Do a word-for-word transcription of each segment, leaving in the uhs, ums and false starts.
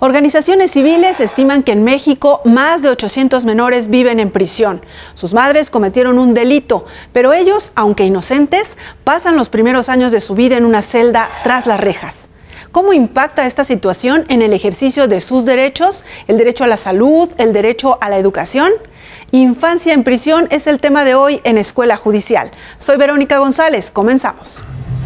Organizaciones civiles estiman que en México más de ochocientos menores viven en prisión. Sus madres cometieron un delito, pero ellos, aunque inocentes, pasan los primeros años de su vida en una celda tras las rejas. ¿Cómo impacta esta situación en el ejercicio de sus derechos, el derecho a la salud, el derecho a la educación? Infancia en prisión es el tema de hoy en Escuela Judicial. Soy Verónica González, comenzamos.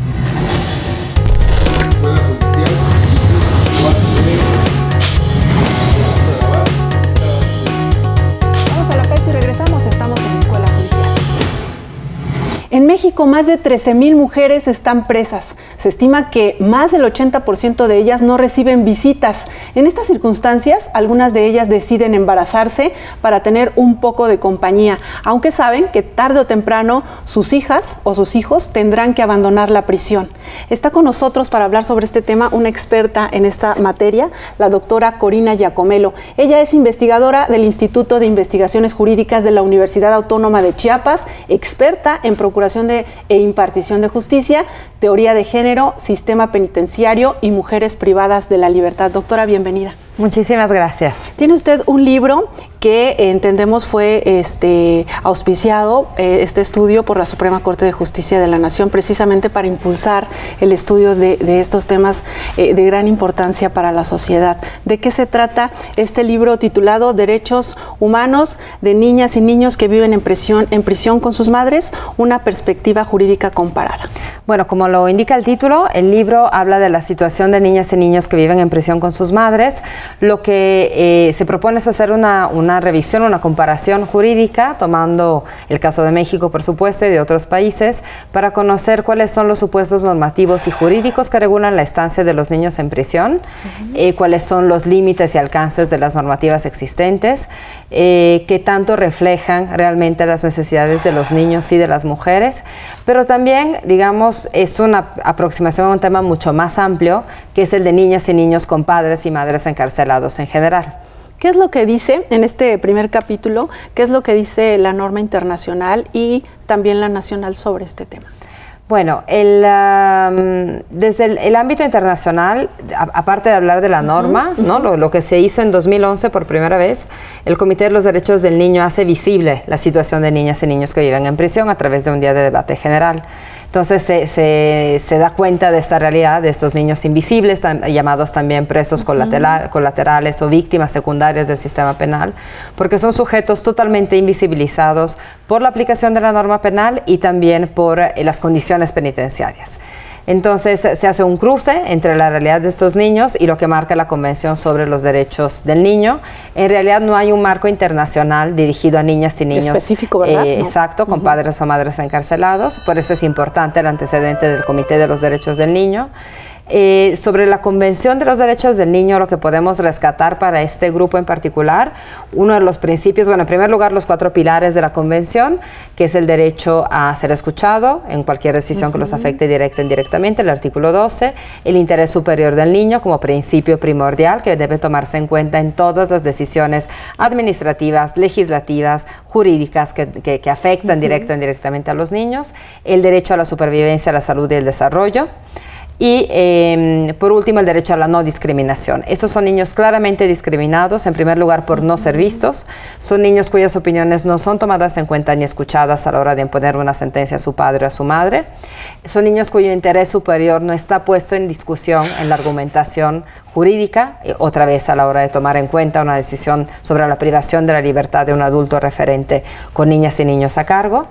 En México, más de trece mil mujeres están presas. Se estima que más del ochenta por ciento de ellas no reciben visitas. En estas circunstancias, algunas de ellas deciden embarazarse para tener un poco de compañía, aunque saben que tarde o temprano sus hijas o sus hijos tendrán que abandonar la prisión. Está con nosotros para hablar sobre este tema una experta en esta materia, la doctora Corina Giacomelo. Ella es investigadora del Instituto de Investigaciones Jurídicas de la Universidad Autónoma de Chiapas, experta en procuración de, e impartición de justicia, teoría de género, sistema penitenciario y mujeres privadas de la libertad. Doctora, bienvenida. Muchísimas gracias. Tiene usted un libro que entendemos fue este, auspiciado, eh, este estudio, por la Suprema Corte de Justicia de la Nación, precisamente para impulsar el estudio de, de estos temas eh, de gran importancia para la sociedad. ¿De qué se trata este libro titulado Derechos Humanos de Niñas y Niños que viven en prisión, en prisión con sus madres? Una perspectiva jurídica comparada. Bueno, como lo indica el título, el libro habla de la situación de niñas y niños que viven en prisión con sus madres. Lo que eh, se propone es hacer una, una revisión, una comparación jurídica, tomando el caso de México, por supuesto, y de otros países, para conocer cuáles son los supuestos normativos y jurídicos que regulan la estancia de los niños en prisión, uh-huh. eh, cuáles son los límites y alcances de las normativas existentes, eh, que tanto reflejan realmente las necesidades de los niños y de las mujeres, pero también, digamos, es una aproximación a un tema mucho más amplio, que es el de niñas y niños con padres y madres encarcelados en general. ¿Qué es lo que dice en este primer capítulo? ¿Qué es lo que dice la norma internacional y también la nacional sobre este tema? Bueno, el, um, desde el, el ámbito internacional, a, aparte de hablar de la norma, uh-huh, ¿no? Lo, lo que se hizo en dos mil once por primera vez, el Comité de los Derechos del Niño hace visible la situación de niñas y niños que viven en prisión a través de un día de debate general. Entonces se, se, se da cuenta de esta realidad, de estos niños invisibles, tam, llamados también presos uh-huh. colateral, colaterales o víctimas secundarias del sistema penal, porque son sujetos totalmente invisibilizados por la aplicación de la norma penal y también por eh, las condiciones penitenciarias. Entonces se hace un cruce entre la realidad de estos niños y lo que marca la Convención sobre los Derechos del Niño. En realidad no hay un marco internacional dirigido a niñas y niños específico, ¿verdad? Eh, no. Exacto, con uh-huh. padres o madres encarcelados. Por eso es importante el antecedente del Comité de los Derechos del Niño. Eh, sobre la Convención de los Derechos del Niño, lo que podemos rescatar para este grupo en particular, uno de los principios, bueno, en primer lugar, los cuatro pilares de la Convención, que es el derecho a ser escuchado en cualquier decisión uh-huh. que los afecte directa o indirectamente, el artículo doce, el interés superior del niño como principio primordial que debe tomarse en cuenta en todas las decisiones administrativas, legislativas, jurídicas que, que, que afectan uh-huh. directa o indirectamente a los niños, el derecho a la supervivencia, a la salud y el desarrollo. Y eh, por último, el derecho a la no discriminación. Estos son niños claramente discriminados, en primer lugar por no ser vistos. Son niños cuyas opiniones no son tomadas en cuenta ni escuchadas a la hora de imponer una sentencia a su padre o a su madre. Son niños cuyo interés superior no está puesto en discusión en la argumentación jurídica, eh, otra vez a la hora de tomar en cuenta una decisión sobre la privación de la libertad de un adulto referente con niñas y niños a cargo.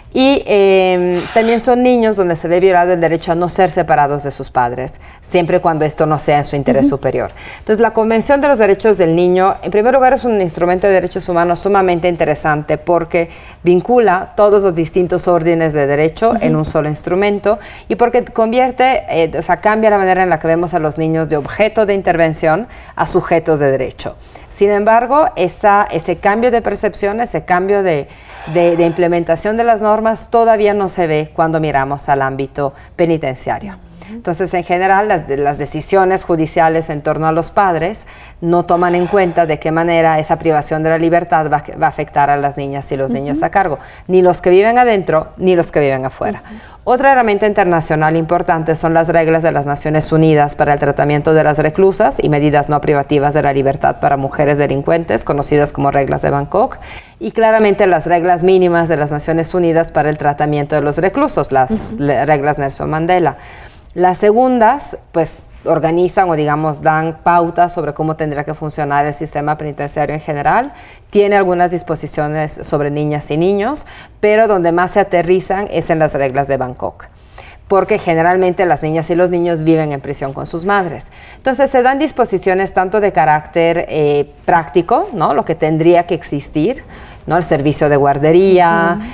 Y eh, también son niños donde se ve violado el derecho a no ser separados de sus padres, siempre y cuando esto no sea en su interés uh-huh. superior. Entonces, la Convención de los Derechos del Niño, en primer lugar, es un instrumento de derechos humanos sumamente interesante porque vincula todos los distintos órdenes de derecho uh-huh. en un solo instrumento y porque convierte, eh, o sea, cambia la manera en la que vemos a los niños de objeto de intervención a sujetos de derecho. Sin embargo, esa, ese cambio de percepción, ese cambio de, de, de implementación de las normas todavía no se ve cuando miramos al ámbito penitenciario. Entonces, en general, las, las decisiones judiciales en torno a los padres no toman en cuenta de qué manera esa privación de la libertad va, va a afectar a las niñas y los uh-huh. niños a cargo, ni los que viven adentro, ni los que viven afuera. Uh-huh. Otra herramienta internacional importante son las reglas de las Naciones Unidas para el tratamiento de las reclusas y medidas no privativas de la libertad para mujeres delincuentes, conocidas como reglas de Bangkok, y claramente las reglas mínimas de las Naciones Unidas para el tratamiento de los reclusos, las uh-huh. reglas Nelson Mandela. Las segundas, pues, organizan o, digamos, dan pautas sobre cómo tendría que funcionar el sistema penitenciario en general. Tiene algunas disposiciones sobre niñas y niños, pero donde más se aterrizan es en las reglas de Bangkok, porque generalmente las niñas y los niños viven en prisión con sus madres. Entonces, se dan disposiciones tanto de carácter eh, práctico, ¿no?, lo que tendría que existir, ¿no?, el servicio de guardería, uh-huh.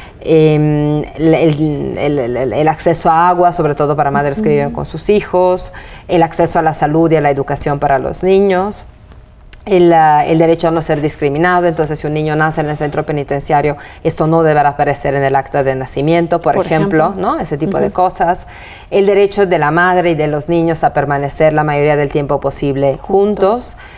eh, el, el, el, el acceso a agua, sobre todo para madres uh-huh. que viven con sus hijos, el acceso a la salud y a la educación para los niños, el, uh, el derecho a no ser discriminado. Entonces, si un niño nace en el centro penitenciario, esto no deberá aparecer en el acta de nacimiento, por, por ejemplo, ejemplo, ¿no?, ese tipo uh-huh. de cosas. El derecho de la madre y de los niños a permanecer la mayoría del tiempo posible juntos. juntos.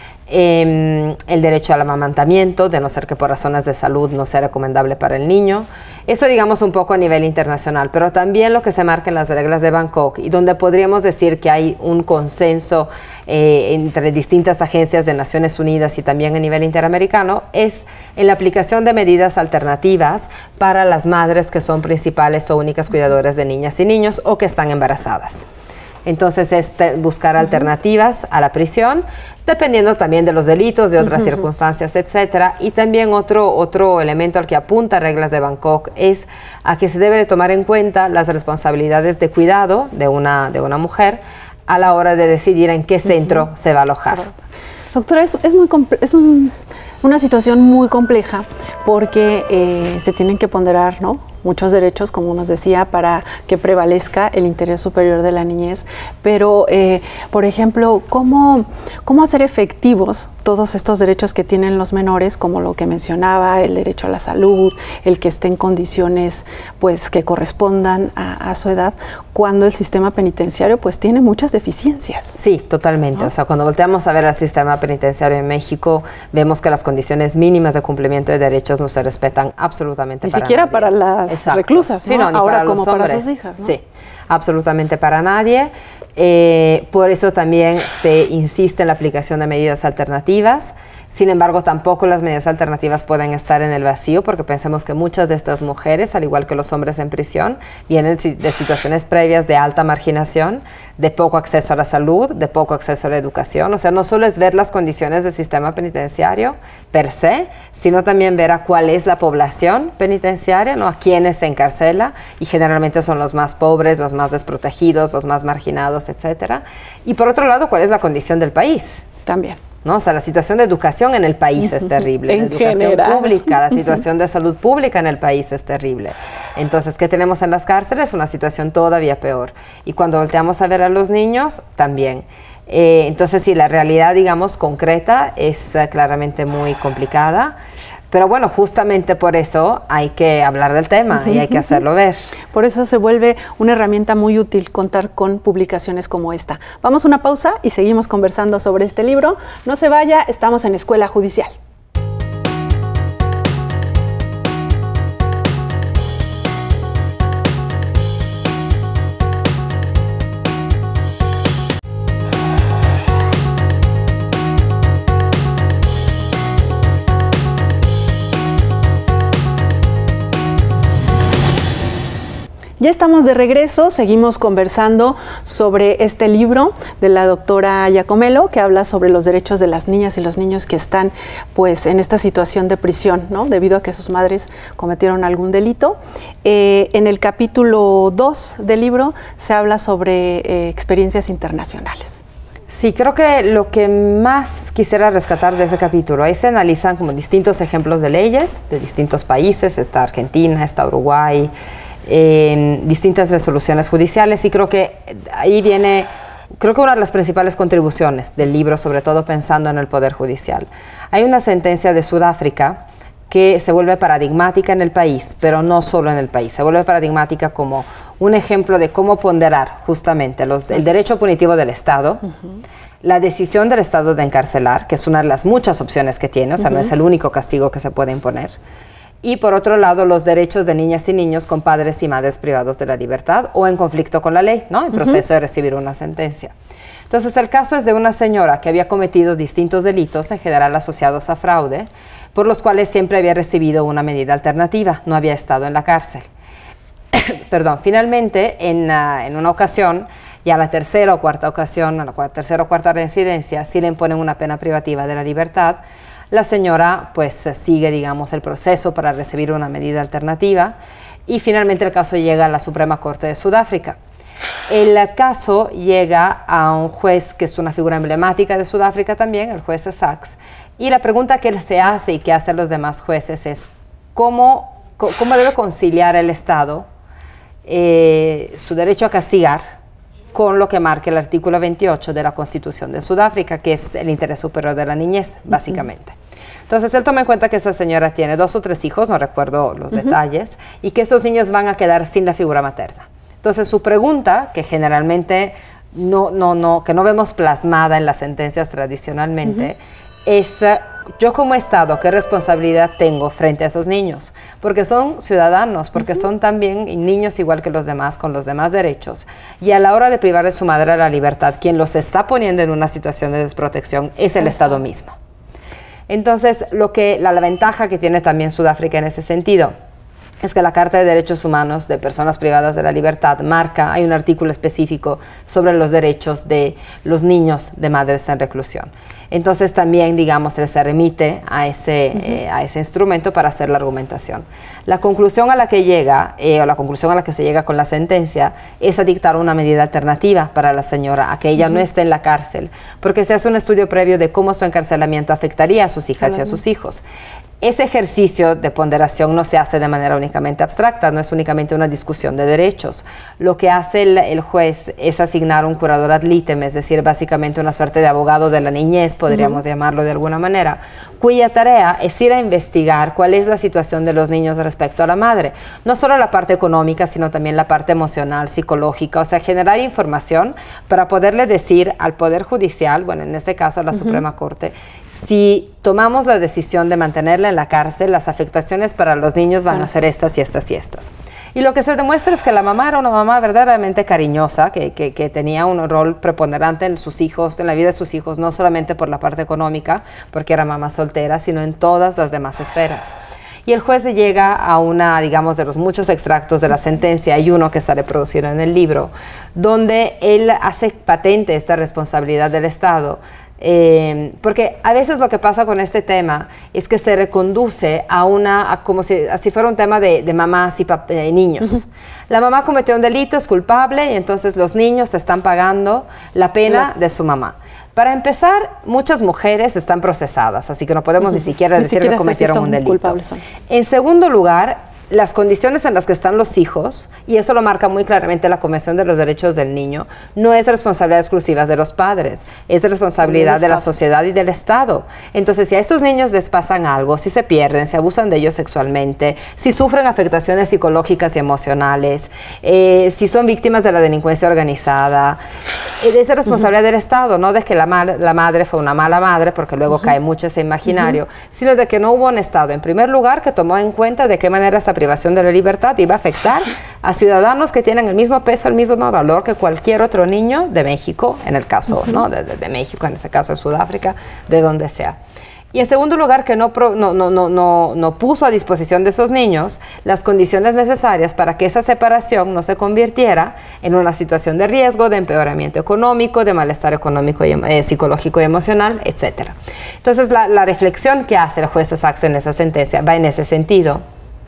Eh, el derecho al amamantamiento, de no ser que por razones de salud no sea recomendable para el niño. Eso, digamos, un poco a nivel internacional, pero también lo que se marca en las reglas de Bangkok, y donde podríamos decir que hay un consenso eh, entre distintas agencias de Naciones Unidas y también a nivel interamericano, es en la aplicación de medidas alternativas para las madres que son principales o únicas cuidadoras de niñas y niños o que están embarazadas. Entonces, es buscar uh-huh. alternativas a la prisión, dependiendo también de los delitos, de otras uh-huh. circunstancias, etcétera. Y también otro, otro elemento al que apunta reglas de Bangkok es a que se debe de tomar en cuenta las responsabilidades de cuidado de una, de una mujer a la hora de decidir en qué centro uh-huh. se va a alojar. Doctora, es, es, muy es un, una situación muy compleja porque eh, se tienen que ponderar, ¿no?, muchos derechos, como nos decía, para que prevalezca el interés superior de la niñez. Pero, eh, por ejemplo, ¿cómo, cómo hacer efectivos todos estos derechos que tienen los menores, como lo que mencionaba, el derecho a la salud, el que esté en condiciones pues, que correspondan a, a su edad, cuando el sistema penitenciario pues, tiene muchas deficiencias? Sí, totalmente. ¿No? O sea, cuando volteamos a ver el sistema penitenciario en México, vemos que las condiciones mínimas de cumplimiento de derechos no se respetan absolutamente Ni para siquiera nadie. para las Exacto. reclusas, ¿no? Sí, no, ni ahora para como los para hombres. sus hijas, ¿no? Sí, absolutamente para nadie. Eh, por eso también se insiste en la aplicación de medidas alternativas. Sin embargo, tampoco las medidas alternativas pueden estar en el vacío, porque pensemos que muchas de estas mujeres, al igual que los hombres en prisión, vienen de situaciones previas de alta marginación, de poco acceso a la salud, de poco acceso a la educación. O sea, no solo es ver las condiciones del sistema penitenciario per se, sino también ver a cuál es la población penitenciaria, ¿no?, a quienes se encarcela, y generalmente son los más pobres, los más desprotegidos, los más marginados, etcétera. Y por otro lado, cuál es la condición del país. También. ¿No? O sea, la situación de educación en el país es terrible, en la educación general. pública, la situación de salud pública en el país es terrible. Entonces, ¿qué tenemos en las cárceles? Una situación todavía peor. Y cuando volteamos a ver a los niños, también. Eh, entonces, sí, la realidad, digamos, concreta es uh, claramente muy complicada. Pero bueno, justamente por eso hay que hablar del tema y hay que hacerlo ver. Por eso se vuelve una herramienta muy útil contar con publicaciones como esta. Vamos a una pausa y seguimos conversando sobre este libro. No se vaya, estamos en Escuela Judicial. Ya estamos de regreso, seguimos conversando sobre este libro de la doctora Giacomello, que habla sobre los derechos de las niñas y los niños que están pues, en esta situación de prisión, ¿no?, debido a que sus madres cometieron algún delito. Eh, en el capítulo dos del libro se habla sobre eh, experiencias internacionales. Sí, creo que lo que más quisiera rescatar de ese capítulo, ahí se analizan como distintos ejemplos de leyes de distintos países, está Argentina, está Uruguay, en distintas resoluciones judiciales, y creo que ahí viene, creo que una de las principales contribuciones del libro, sobre todo pensando en el Poder Judicial. Hay una sentencia de Sudáfrica que se vuelve paradigmática en el país, pero no solo en el país, se vuelve paradigmática como un ejemplo de cómo ponderar justamente los, el derecho punitivo del Estado, uh-huh. la decisión del Estado de encarcelar, que es una de las muchas opciones que tiene, o sea, uh-huh. no es el único castigo que se puede imponer, y por otro lado los derechos de niñas y niños con padres y madres privados de la libertad o en conflicto con la ley, ¿no? En proceso uh-huh. de recibir una sentencia. Entonces el caso es de una señora que había cometido distintos delitos, en general asociados a fraude, por los cuales siempre había recibido una medida alternativa, no había estado en la cárcel. Perdón, finalmente, en, uh, en una ocasión, ya la tercera o cuarta ocasión, a la cuarta, tercera o cuarta reincidencia, sí le imponen una pena privativa de la libertad. La señora, pues, sigue, digamos, el proceso para recibir una medida alternativa y finalmente el caso llega a la Suprema Corte de Sudáfrica. El caso llega a un juez que es una figura emblemática de Sudáfrica también, el juez Sachs, y la pregunta que él se hace y que hacen los demás jueces es ¿cómo, cómo debe conciliar el Estado eh, su derecho a castigar con lo que marca el artículo veintiocho de la Constitución de Sudáfrica, que es el interés superior de la niñez, básicamente? Uh-huh. Entonces él toma en cuenta que esta señora tiene dos o tres hijos, no recuerdo los uh-huh. detalles, y que esos niños van a quedar sin la figura materna. Entonces su pregunta, que generalmente no, no, no, que no vemos plasmada en las sentencias tradicionalmente, uh-huh. es, yo como Estado, ¿qué responsabilidad tengo frente a esos niños? Porque son ciudadanos, porque uh-huh. son también niños igual que los demás, con los demás derechos. Y a la hora de privar de su madre a la libertad, quien los está poniendo en una situación de desprotección es el uh-huh. Estado mismo. Entonces, lo que, la, la ventaja que tiene también Sudáfrica en ese sentido es que la Carta de Derechos Humanos de Personas Privadas de la Libertad marca, hay un artículo específico sobre los derechos de los niños de madres en reclusión. Entonces también, digamos, se remite a ese, uh-huh. eh, a ese instrumento para hacer la argumentación. La conclusión a la que llega, eh, o la conclusión a la que se llega con la sentencia, es a dictar una medida alternativa para la señora, a que ella uh-huh. no esté en la cárcel, porque se hace un estudio previo de cómo su encarcelamiento afectaría a sus hijas uh-huh. y a sus hijos. Ese ejercicio de ponderación no se hace de manera únicamente abstracta, no es únicamente una discusión de derechos. Lo que hace el, el juez es asignar un curador ad litem, es decir, básicamente una suerte de abogado de la niñez, podríamos uh-huh. llamarlo de alguna manera, cuya tarea es ir a investigar cuál es la situación de los niños respecto a la madre. No solo la parte económica, sino también la parte emocional, psicológica, o sea, generar información para poderle decir al Poder Judicial, bueno, en este caso a la uh-huh. Suprema Corte, si tomamos la decisión de mantenerla en la cárcel, las afectaciones para los niños van a ser estas y estas y estas. Y lo que se demuestra es que la mamá era una mamá verdaderamente cariñosa, que, que, que tenía un rol preponderante en sus hijos, en la vida de sus hijos, no solamente por la parte económica, porque era mamá soltera, sino en todas las demás esferas. Y el juez llega a una, digamos, de los muchos extractos de la sentencia, hay uno que está reproducido en el libro, donde él hace patente esta responsabilidad del Estado. Eh, porque a veces lo que pasa con este tema es que se reconduce a una, a como si así fuera un tema de, de mamás y eh, niños. Uh-huh. La mamá cometió un delito, es culpable y entonces los niños están pagando la pena uh-huh. de su mamá. Para empezar, muchas mujeres están procesadas, así que no podemos uh-huh. ni siquiera ni decir siquiera que cometieron si un delito. En segundo lugar, las condiciones en las que están los hijos, y eso lo marca muy claramente la Convención de los Derechos del Niño, no es responsabilidad exclusiva de los padres, es responsabilidad de la sociedad y del Estado. Entonces, si a estos niños les pasan algo, si se pierden, si abusan de ellos sexualmente, si sufren afectaciones psicológicas y emocionales, eh, si son víctimas de la delincuencia organizada, es responsabilidad uh-huh. del Estado, no de que la, mal, la madre fue una mala madre, porque luego uh-huh. cae mucho ese imaginario, uh-huh. sino de que no hubo un Estado, en primer lugar, que tomó en cuenta de qué manera esa privación de la libertad iba a afectar a ciudadanos que tienen el mismo peso, el mismo valor que cualquier otro niño de México, en el caso uh-huh. ¿no? de, de, de México, en ese caso de Sudáfrica, de donde sea. Y en segundo lugar, que no, pro, no, no, no, no, no puso a disposición de esos niños las condiciones necesarias para que esa separación no se convirtiera en una situación de riesgo, de empeoramiento económico, de malestar económico, y, eh, psicológico y emocional, etcétera. Entonces, la, la reflexión que hace el juez Sachs en esa sentencia va en ese sentido.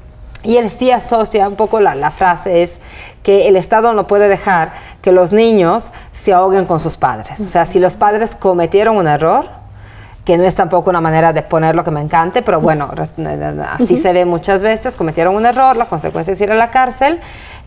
Y él sí asocia un poco la, la frase es que el Estado no puede dejar que los niños se ahoguen con sus padres. O sea, si los padres cometieron un error, que no es tampoco una manera de ponerlo que me encante, pero bueno, así uh-huh. se ve muchas veces, cometieron un error, la consecuencia es ir a la cárcel,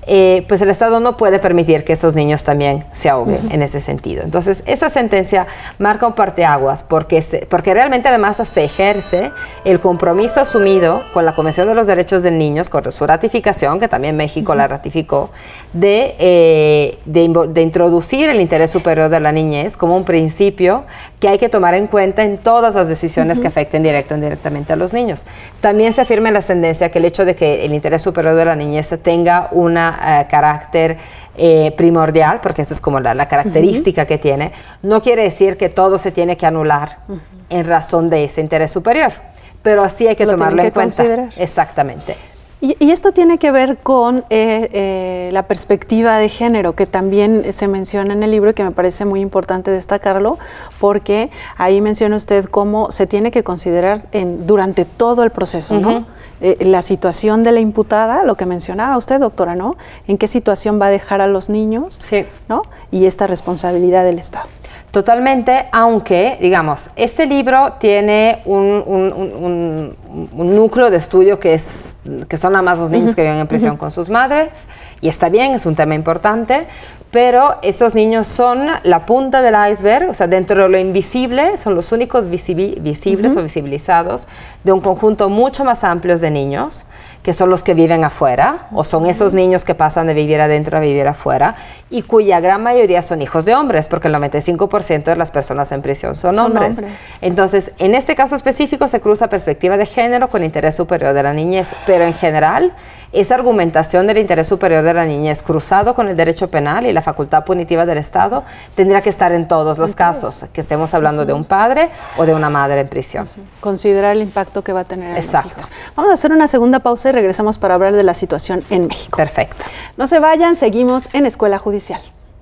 eh, pues el Estado no puede permitir que esos niños también se ahoguen uh-huh. en ese sentido. Entonces, esa sentencia marca un parteaguas porque, se, porque realmente además se ejerce el compromiso asumido con la Convención de los Derechos del Niño, con su ratificación, que también México uh-huh. la ratificó, de, eh, de, de introducir el interés superior de la niñez como un principio que hay que tomar en cuenta en todas las decisiones uh-huh. que afecten directo o indirectamente a los niños. También se afirma en la sentencia que el hecho de que el interés superior de la niñez tenga un uh, carácter eh, primordial, porque esa es como la, la característica uh-huh. que tiene, no quiere decir que todo se tiene que anular uh-huh. en razón de ese interés superior, pero así hay que Lo tomarlo que en cuenta. Considerar. Exactamente. Y, y esto tiene que ver con eh, eh, la perspectiva de género, que también se menciona en el libro y que me parece muy importante destacarlo, porque ahí menciona usted cómo se tiene que considerar en, durante todo el proceso, ¿no? Uh-huh. eh, la situación de la imputada, lo que mencionaba usted, doctora, ¿no? En qué situación va a dejar a los niños, sí. ¿no? Y esta responsabilidad del Estado. Totalmente, aunque, digamos, este libro tiene un, un, un, un núcleo de estudio que, es, que son nada más los niños uh-huh. que viven en prisión uh-huh. con sus madres, y está bien, es un tema importante, pero estos niños son la punta del iceberg, o sea, dentro de lo invisible, son los únicos visibi- visibles uh-huh. o visibilizados de un conjunto mucho más amplio de niños, que son los que viven afuera, o son esos niños que pasan de vivir adentro a vivir afuera, y cuya gran mayoría son hijos de hombres, porque el noventa y cinco por ciento de las personas en prisión son, son hombres. hombres. Entonces, en este caso específico se cruza perspectiva de género con interés superior de la niñez, pero en general, esa argumentación del interés superior de la niñez cruzado con el derecho penal y la facultad punitiva del Estado tendría que estar en todos los okay. casos, que estemos hablando uh-huh. de un padre o de una madre en prisión. Uh-huh. Considerar el impacto que va a tener en Exacto. los hijos. Vamos a hacer una segunda pausa y regresamos para hablar de la situación en México. Perfecto. No se vayan, seguimos en Escuela Judicial.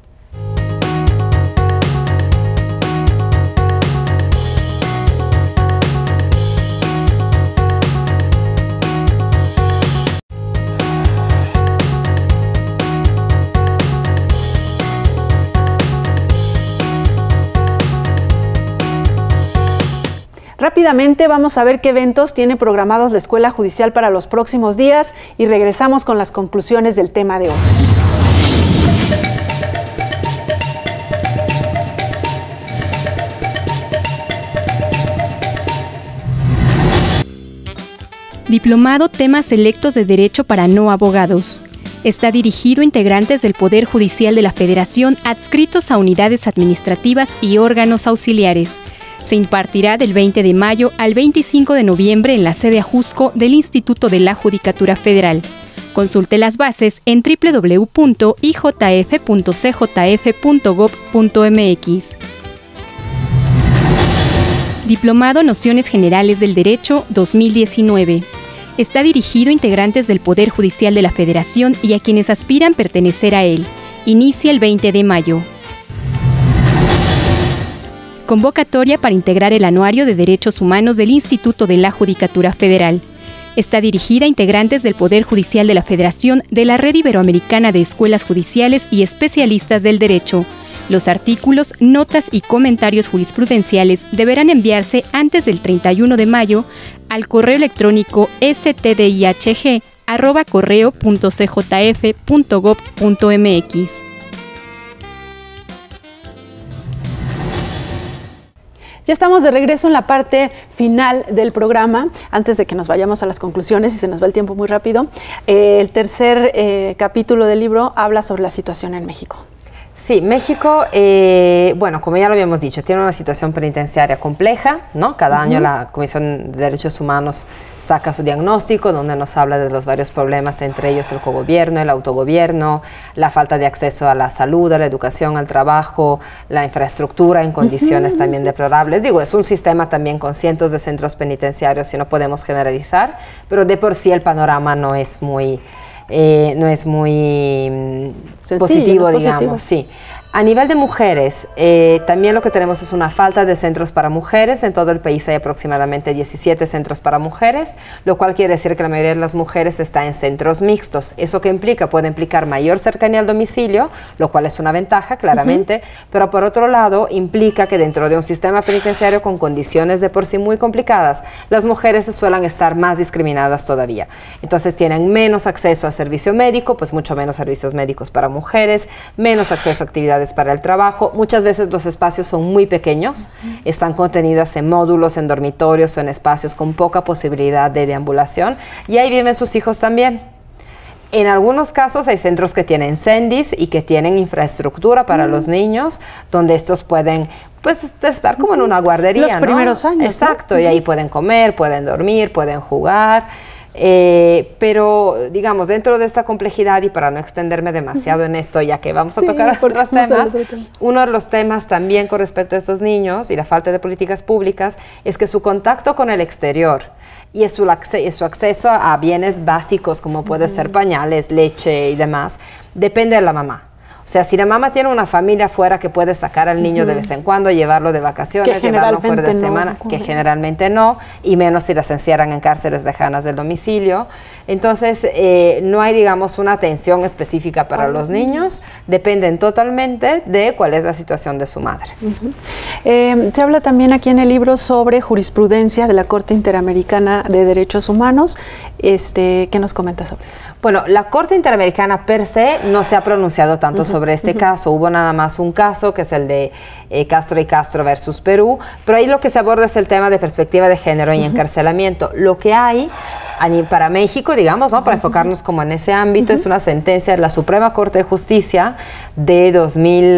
Rápidamente vamos a ver qué eventos tiene programados la Escuela Judicial para los próximos días y regresamos con las conclusiones del tema de hoy. Diplomado Temas Selectos de Derecho para no abogados. Está dirigido a integrantes del Poder Judicial de la Federación adscritos a unidades administrativas y órganos auxiliares. Se impartirá del veinte de mayo al veinticinco de noviembre en la sede Ajusco del Instituto de la Judicatura Federal. Consulte las bases en doble u doble u doble u punto i j f punto c j f punto gob punto m x. Diplomado Nociones Generales del Derecho dos mil diecinueve. Está dirigido a integrantes del Poder Judicial de la Federación y a quienes aspiran pertenecer a él. Inicia el veinte de mayo. Convocatoria para integrar el Anuario de Derechos Humanos del Instituto de la Judicatura Federal. Está dirigida a integrantes del Poder Judicial de la Federación, de la Red Iberoamericana de Escuelas Judiciales y especialistas del derecho. Los artículos, notas y comentarios jurisprudenciales deberán enviarse antes del treinta y uno de mayo al correo electrónico stdihg arroba correo punto c j f punto gob punto m x. Ya estamos de regreso en la parte final del programa. Antes de que nos vayamos a las conclusiones, y se nos va el tiempo muy rápido, eh, el tercer eh, capítulo del libro habla sobre la situación en México. Sí, México, eh, bueno, como ya lo habíamos dicho, tiene una situación penitenciaria compleja, ¿no? Cada uh-huh. año la Comisión de Derechos Humanos saca su diagnóstico, donde nos habla de los varios problemas, entre ellos el cogobierno, el autogobierno, la falta de acceso a la salud, a la educación, al trabajo, la infraestructura en condiciones uh-huh. también deplorables. Digo, es un sistema también con cientos de centros penitenciarios y no podemos generalizar, pero de por sí el panorama no es muy... Eh, no es muy Sencillo, positivo, no es digamos, positivo. Sí. A nivel de mujeres, eh, también lo que tenemos es una falta de centros para mujeres. En todo el país hay aproximadamente diecisiete centros para mujeres, lo cual quiere decir que la mayoría de las mujeres está en centros mixtos. ¿Eso qué implica? Puede implicar mayor cercanía al domicilio, lo cual es una ventaja, claramente, uh-huh. pero por otro lado implica que dentro de un sistema penitenciario con condiciones de por sí muy complicadas, las mujeres suelen estar más discriminadas todavía. Entonces tienen menos acceso a servicio médico, pues mucho menos servicios médicos para mujeres, menos acceso a actividades para el trabajo. Muchas veces los espacios son muy pequeños, uh-huh. están contenidas en módulos, en dormitorios o en espacios con poca posibilidad de deambulación, y ahí viven sus hijos también. En algunos casos hay centros que tienen sendis y que tienen infraestructura para uh-huh. los niños, donde estos pueden pues estar como en una guardería, los primeros ¿no? años. Exacto, ¿no? Y ahí pueden comer, pueden dormir, pueden jugar. Eh, pero digamos, dentro de esta complejidad, y para no extenderme demasiado uh-huh. en esto, ya que vamos sí, a tocar otros temas, uno de los temas también con respecto a estos niños y la falta de políticas públicas es que su contacto con el exterior y su, su acceso a bienes básicos como puede uh-huh. ser pañales, leche y demás, depende de la mamá. O sea, si la mamá tiene una familia afuera que puede sacar al niño uh-huh. de vez en cuando, llevarlo de vacaciones, llevarlo fuera de no, semana, que generalmente no, y menos si las encierran en cárceles lejanas del domicilio. Entonces, eh, no hay, digamos, una atención específica para uh-huh. los niños, dependen totalmente de cuál es la situación de su madre. Uh-huh. eh, se habla también aquí en el libro sobre jurisprudencia de la Corte Interamericana de Derechos Humanos. Este, ¿qué nos comentas sobre eso? Bueno, la Corte Interamericana per se no se ha pronunciado tanto uh-huh. sobre este uh-huh. caso. Hubo nada más un caso, que es el de eh, Castro y Castro versus Perú, pero ahí lo que se aborda es el tema de perspectiva de género y uh-huh. encarcelamiento. Lo que hay para México, digamos, ¿no? Para uh-huh. enfocarnos como en ese ámbito, uh-huh. es una sentencia de la Suprema Corte de Justicia de dos mil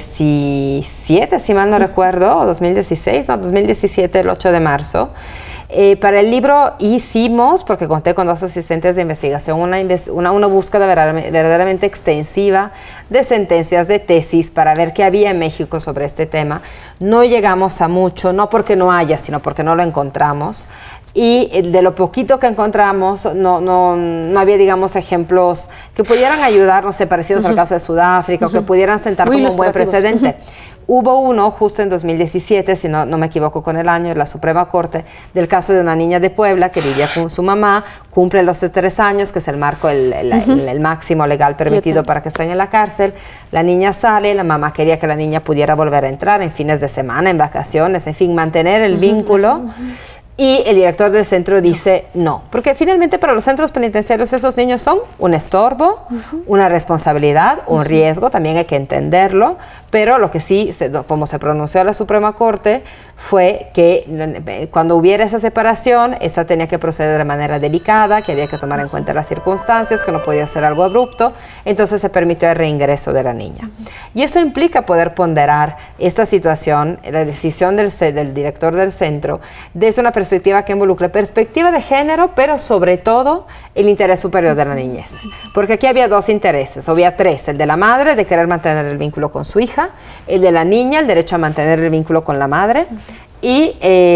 diecisiete, si mal no uh-huh. recuerdo, o dos mil dieciséis, no, dos mil diecisiete, el ocho de marzo. Eh, para el libro hicimos, porque conté con dos asistentes de investigación, una, una, una búsqueda verdaderamente, verdaderamente extensiva de sentencias, de tesis, para ver qué había en México sobre este tema. No llegamos a mucho, no porque no haya, sino porque no lo encontramos. Y de lo poquito que encontramos, no, no, no había, digamos, ejemplos que pudieran ayudar, no sé, parecidos uh-huh. al caso de Sudáfrica, uh-huh. o que pudieran sentar Muy como un buen precedente. Uh-huh. Hubo uno justo en dos mil diecisiete, si no, no me equivoco con el año, en la Suprema Corte, del caso de una niña de Puebla que vivía con su mamá, cumple los tres años, que es el marco, el, el, uh-huh. el, el máximo legal permitido para que estén en la cárcel. La niña sale, la mamá quería que la niña pudiera volver a entrar en fines de semana, en vacaciones, en fin, mantener el uh-huh. vínculo. Uh-huh. Y el director del centro dice no, porque finalmente para los centros penitenciarios esos niños son un estorbo, uh-huh. una responsabilidad, un uh-huh. riesgo, también hay que entenderlo, pero lo que sí, se, como se pronunció la Suprema Corte, fue que cuando hubiera esa separación, esta tenía que proceder de manera delicada, que había que tomar en cuenta las circunstancias, que no podía ser algo abrupto, entonces se permitió el reingreso de la niña. Uh-huh. Y eso implica poder ponderar esta situación, la decisión del, del director del centro, desde una perspectiva que involucre perspectiva de género, pero sobre todo el interés superior de la niñez. Porque aquí había dos intereses, o había tres: el de la madre, de querer mantener el vínculo con su hija; el de la niña, el derecho a mantener el vínculo con la madre; y,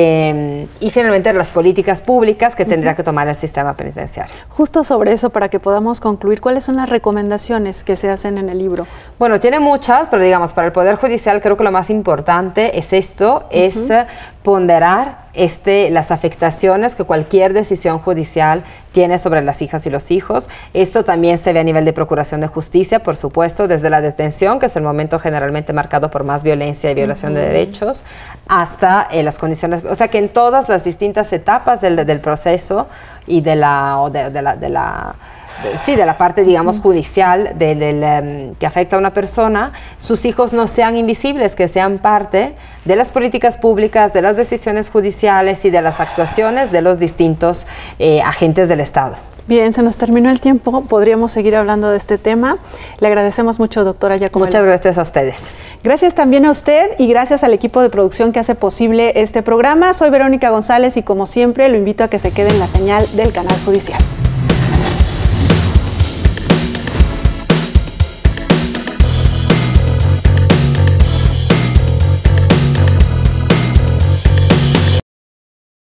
eh, y finalmente las políticas públicas que tendría que tomar el sistema penitenciario. Justo sobre eso, para que podamos concluir, ¿cuáles son las recomendaciones que se hacen en el libro? Bueno, tiene muchas, pero digamos, para el Poder Judicial creo que lo más importante es esto, uh-huh. es ponderar este, las afectaciones que cualquier decisión judicial tiene sobre las hijas y los hijos. Esto también se ve a nivel de procuración de justicia, por supuesto, desde la detención, que es el momento generalmente marcado por más violencia y violación uh-huh. de derechos, hasta eh, las condiciones, o sea que en todas las distintas etapas del, del proceso y de la, o de, de la, de la de, sí, de la parte, digamos, judicial de, de, de, um, que afecta a una persona, sus hijos no sean invisibles, que sean parte de las políticas públicas, de las decisiones judiciales y de las actuaciones de los distintos eh, agentes del Estado. Bien, se nos terminó el tiempo, podríamos seguir hablando de este tema. Le agradecemos mucho, doctora Giacomelli. Muchas gracias a ustedes. Gracias también a usted y gracias al equipo de producción que hace posible este programa. Soy Verónica González y como siempre lo invito a que se quede en la señal del Canal Judicial.